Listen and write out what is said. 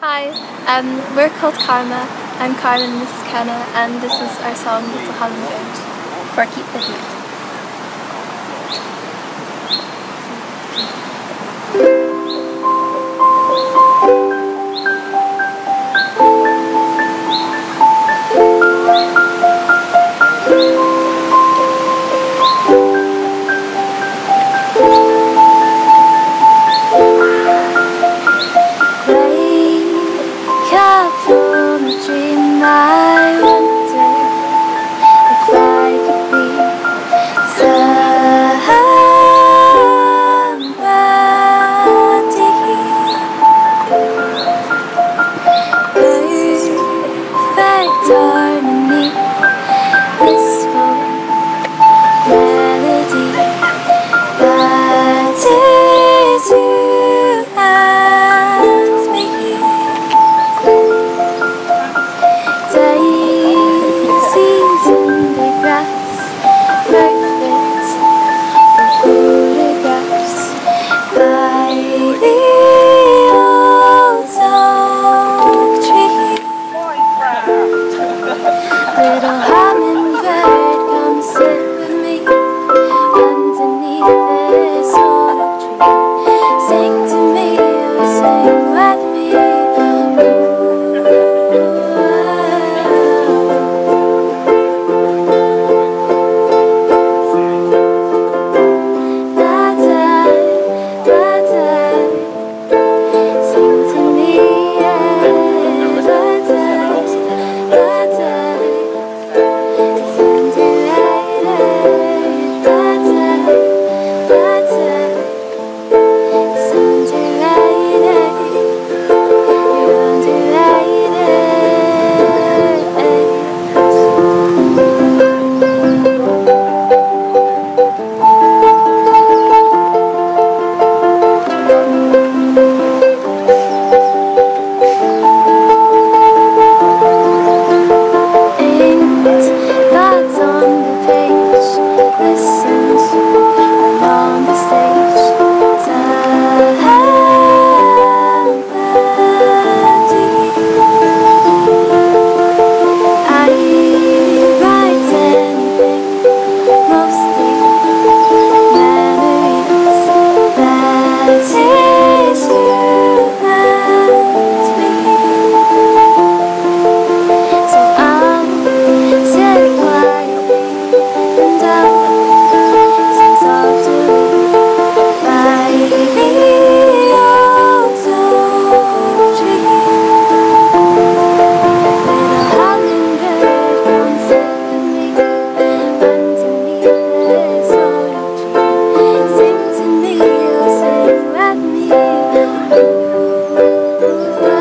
Hi, we're called Carma. I'm Carmen and this is Kenna, and this is our song Little Hummingbird for Keep the Heid. I wonder if I could be somebody. Perfect harmony, blissful melody, that is you and me. Daisies in the grass, perfect for photographs by the old oak tree. Little hummingbird, come sit with me underneath this old oak tree. Sing to me, oh sing with me. Sing to me, oh sing with me.